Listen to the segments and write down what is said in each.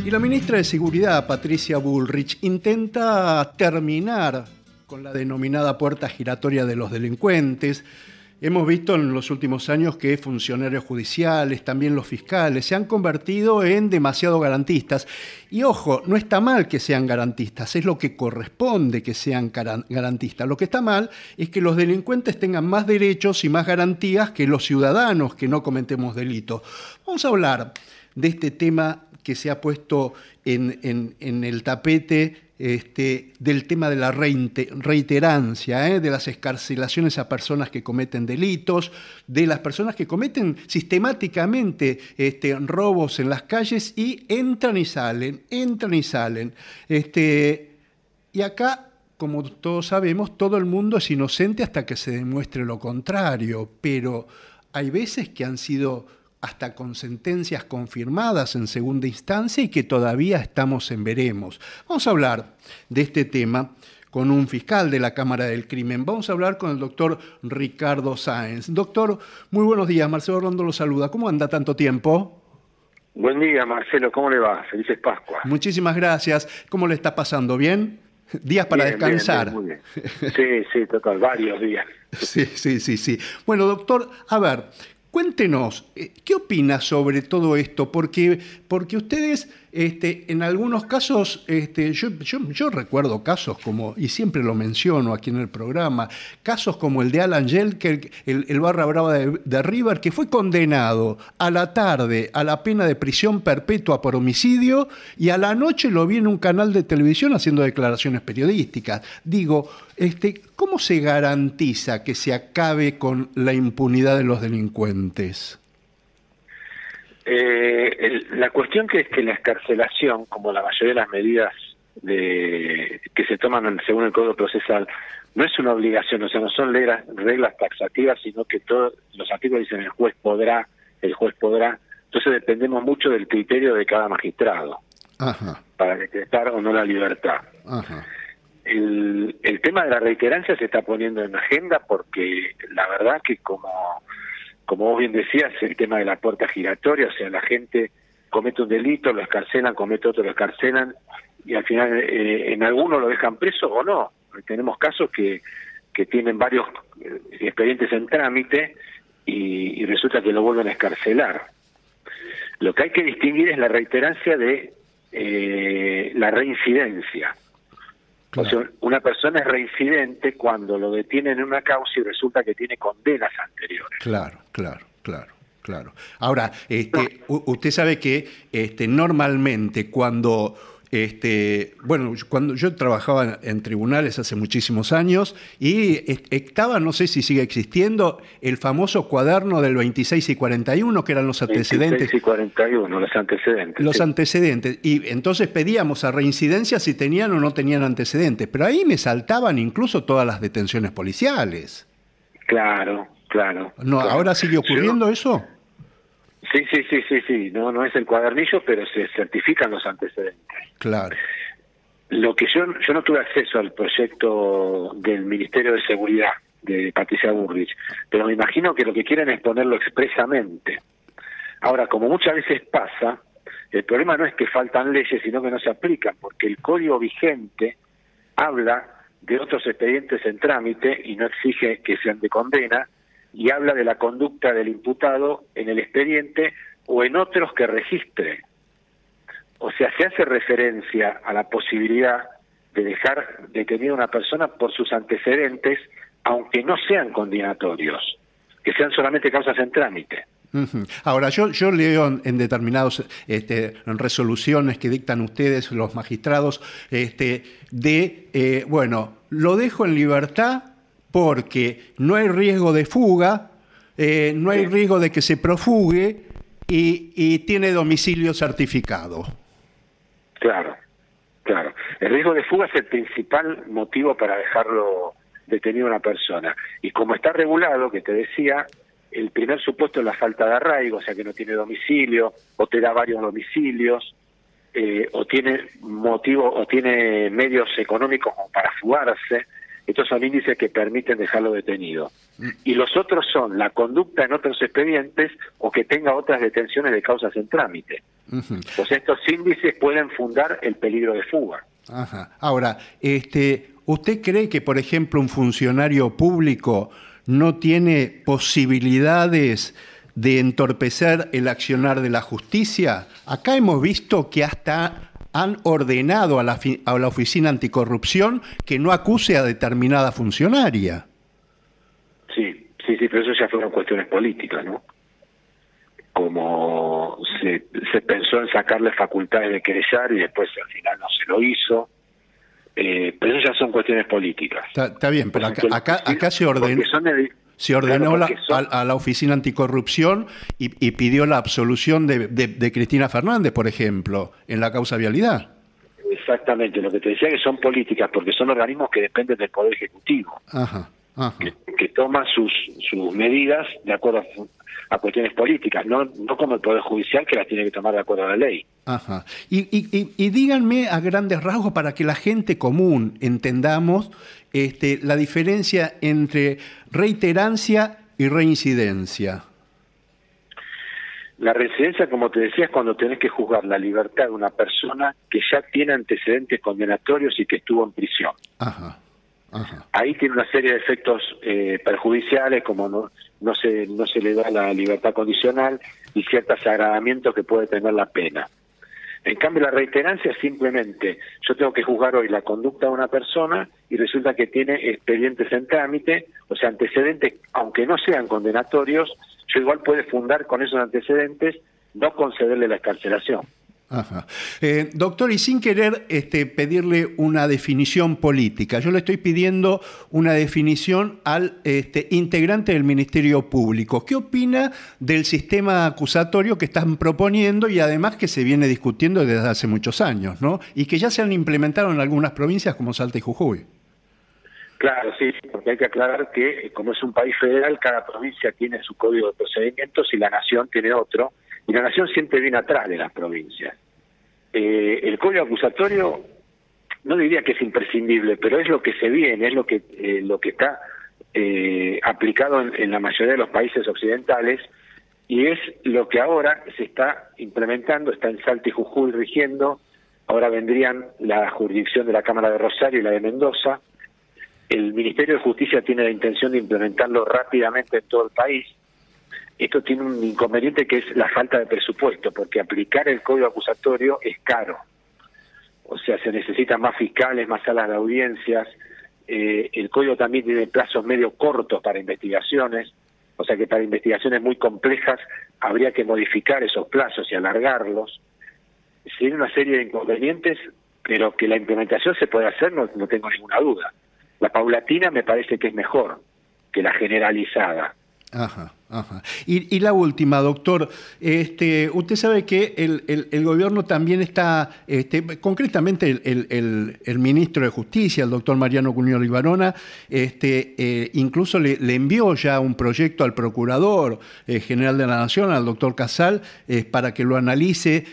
Y la ministra de Seguridad, Patricia Bullrich, intenta terminar con la denominada puerta giratoria de los delincuentes. Hemos visto en los últimos años que funcionarios judiciales, también los fiscales, se han convertido en demasiado garantistas. Y ojo, no está mal que sean garantistas, es lo que corresponde que sean garantistas. Lo que está mal es que los delincuentes tengan más derechos y más garantías que los ciudadanos que no cometemos delitos. Vamos a hablar de este tema que se ha puesto en el tapete, del tema de la reiterancia, de las excarcelaciones a personas que cometen delitos, de las personas que cometen sistemáticamente robos en las calles y entran y salen. Y acá, como todos sabemos, todo el mundo es inocente hasta que se demuestre lo contrario, pero hay veces que han sido hasta con sentencias confirmadas en segunda instancia y que todavía estamos en veremos. Vamos a hablar de este tema con un fiscal de la Cámara del Crimen. Vamos a hablar con el doctor Ricardo Sáenz. Doctor, muy buenos días. Marcelo Rondo lo saluda. ¿Cómo anda tanto tiempo? Buen día, Marcelo. ¿Cómo le va? Felices Pascuas. Muchísimas gracias. ¿Cómo le está pasando? ¿Bien? Días para descansar. Bien, muy bien. Sí, total. Varios días. Sí. Bueno, doctor, a ver, cuéntenos, ¿qué opina sobre todo esto? Porque ustedes, en algunos casos, yo recuerdo casos como, y siempre lo menciono aquí en el programa, casos como el de Alan Jelker, el barra brava de River, que fue condenado a la tarde a la pena de prisión perpetua por homicidio y a la noche lo vi en un canal de televisión haciendo declaraciones periodísticas. Digo, ¿cómo se garantiza que se acabe con la impunidad de los delincuentes? La cuestión que es que la excarcelación, como la mayoría de las medidas que se toman según el Código Procesal, no es una obligación, o sea, no son reglas taxativas, sino que todos los artículos dicen el juez podrá. Entonces dependemos mucho del criterio de cada magistrado. Ajá. Para decretar o no la libertad. Ajá. El tema de la reiterancia se está poniendo en agenda porque la verdad que como vos bien decías, el tema de la puerta giratoria, o sea, la gente comete un delito, lo excarcelan, comete otro, lo excarcelan, y al final en algunos lo dejan preso o no. Tenemos casos que tienen varios expedientes en trámite y resulta que lo vuelven a excarcelar. Lo que hay que distinguir es la reiterancia de la reincidencia. Claro. O sea, una persona es reincidente cuando lo detienen en una causa y resulta que tiene condenas anteriores. Claro. Ahora, usted sabe que normalmente cuando yo trabajaba en tribunales hace muchísimos años y estaba, no sé si sigue existiendo, el famoso cuaderno del 26 y 41, que eran los antecedentes. 26 y 41, los antecedentes. Los antecedentes. Y entonces pedíamos a reincidencia si tenían o no tenían antecedentes. Pero ahí me saltaban incluso todas las detenciones policiales. Claro. No, ¿ahora sigue ocurriendo eso? Sí. No es el cuadernillo, pero se certifican los antecedentes. Claro. Lo que yo no tuve acceso al proyecto del Ministerio de Seguridad de Patricia Bullrich, pero me imagino que lo que quieren es ponerlo expresamente. Ahora, como muchas veces pasa, el problema no es que faltan leyes, sino que no se aplican, porque el código vigente habla de otros expedientes en trámite y no exige que sean de condena, y habla de la conducta del imputado en el expediente o en otros que registre. O sea, se hace referencia a la posibilidad de dejar detenida a una persona por sus antecedentes, aunque no sean condenatorios, que sean solamente causas en trámite. Uh-huh. Ahora, yo leo en determinadas resoluciones que dictan ustedes, los magistrados, lo dejo en libertad porque no hay riesgo de fuga, no hay riesgo de que se profugue y tiene domicilio certificado. Claro. El riesgo de fuga es el principal motivo para dejarlo detenido a una persona. Y como está regulado, que te decía, el primer supuesto es la falta de arraigo, o sea que no tiene domicilio, o te da varios domicilios, o tiene motivo, o tiene medios económicos como para fugarse. Estos son índices que permiten dejarlo detenido. Y los otros son la conducta en otros expedientes o que tenga otras detenciones de causas en trámite. Pues estos índices pueden fundar el peligro de fuga. Ajá. Ahora, ¿usted cree que, por ejemplo, un funcionario público no tiene posibilidades de entorpecer el accionar de la justicia? Acá hemos visto que hasta han ordenado a la Oficina Anticorrupción que no acuse a determinada funcionaria. Sí, pero eso ya fueron cuestiones políticas, ¿no? Como se pensó en sacarle facultades de querellar y después al final no se lo hizo. Pero eso ya son cuestiones políticas. Está bien, pero acá se ordenó. Se ordenó a la Oficina Anticorrupción y pidió la absolución de Cristina Fernández, por ejemplo, en la causa vialidad. Exactamente, lo que te decía que son políticas, porque son organismos que dependen del Poder Ejecutivo, que toma sus medidas de acuerdo a cuestiones políticas, no como el Poder Judicial, que las tiene que tomar de acuerdo a la ley. Ajá. Y díganme a grandes rasgos, para que la gente común entendamos la diferencia entre reiterancia y reincidencia. La reincidencia, como te decía, es cuando tenés que juzgar la libertad de una persona que ya tiene antecedentes condenatorios y que estuvo en prisión. Ajá. Ahí tiene una serie de efectos perjudiciales, como no se le da la libertad condicional y ciertos agravamientos que puede tener la pena. En cambio, la reiterancia es simplemente, yo tengo que juzgar hoy la conducta de una persona y resulta que tiene expedientes en trámite, o sea, antecedentes, aunque no sean condenatorios, yo igual puedo fundar con esos antecedentes no concederle la excarcelación. Ajá. Doctor, y sin querer pedirle una definición política, yo le estoy pidiendo una definición al integrante del Ministerio Público. ¿Qué opina del sistema acusatorio que están proponiendo y además que se viene discutiendo desde hace muchos años, ¿no? Y que ya se han implementado en algunas provincias como Salta y Jujuy? Claro, sí, porque hay que aclarar que como es un país federal, cada provincia tiene su código de procedimientos y la nación tiene otro, y la nación siempre viene atrás de las provincias. El código acusatorio no diría que es imprescindible, pero es lo que se viene, es lo que está aplicado en la mayoría de los países occidentales y es lo que ahora se está implementando, está en Salta y Jujuy rigiendo, ahora vendrían la jurisdicción de la Cámara de Rosario y la de Mendoza. El Ministerio de Justicia tiene la intención de implementarlo rápidamente en todo el país. Esto tiene un inconveniente que es la falta de presupuesto, porque aplicar el código acusatorio es caro. O sea, se necesitan más fiscales, más salas de audiencias. El código también tiene plazos medio cortos para investigaciones, o sea que para investigaciones muy complejas habría que modificar esos plazos y alargarlos. Tiene una serie de inconvenientes, pero que la implementación se puede hacer, no tengo ninguna duda. La paulatina me parece que es mejor que la generalizada. Ajá. Y la última, doctor, usted sabe que el gobierno también está, concretamente el ministro de Justicia, el doctor Mariano Cuñolo Ibarona, incluso le envió ya un proyecto al Procurador General de la Nación, al doctor Casal, para que lo analice,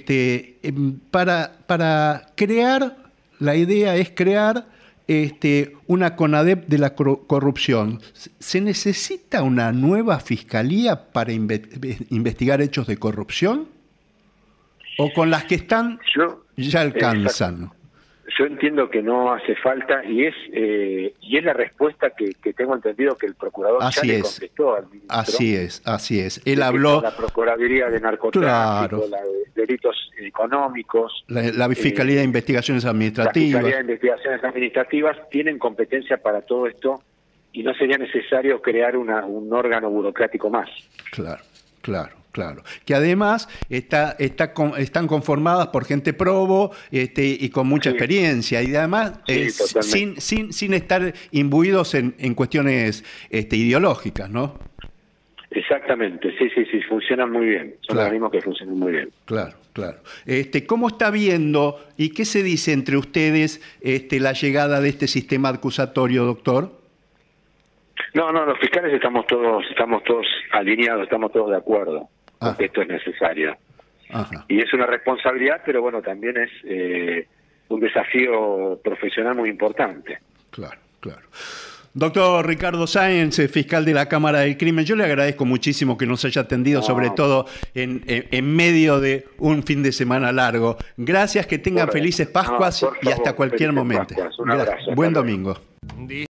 para crear, la idea es crear una CONADEP de la corrupción. ¿Se necesita una nueva fiscalía para investigar hechos de corrupción? ¿O con las que están ya alcanzan? Yo entiendo que no hace falta y es la respuesta que tengo entendido que el procurador ya le contestó al ministro. Así es. Él habló... La Procuraduría de Narcotráfico, la de Delitos Económicos... La Fiscalía de Investigaciones Administrativas. La Fiscalía de Investigaciones Administrativas tienen competencia para todo esto y no sería necesario crear un órgano burocrático más. Claro. Que además están conformadas por gente probo y con mucha experiencia y además sin estar imbuidos en cuestiones ideológicas, ¿no? Exactamente, sí, funcionan muy bien. Son organismos que funcionan muy bien. Claro. ¿Cómo está viendo y qué se dice entre ustedes la llegada de este sistema acusatorio, doctor? No, los fiscales estamos todos alineados, estamos todos de acuerdo. Porque esto es necesario. Y es una responsabilidad, pero bueno, también es un desafío profesional muy importante. Claro. Doctor Ricardo Sáenz, fiscal de la Cámara del Crimen, yo le agradezco muchísimo que nos haya atendido, sobre todo en medio de un fin de semana largo. Gracias, que tengan felices Pascuas y hasta cualquier momento. Un abrazo. Buen domingo.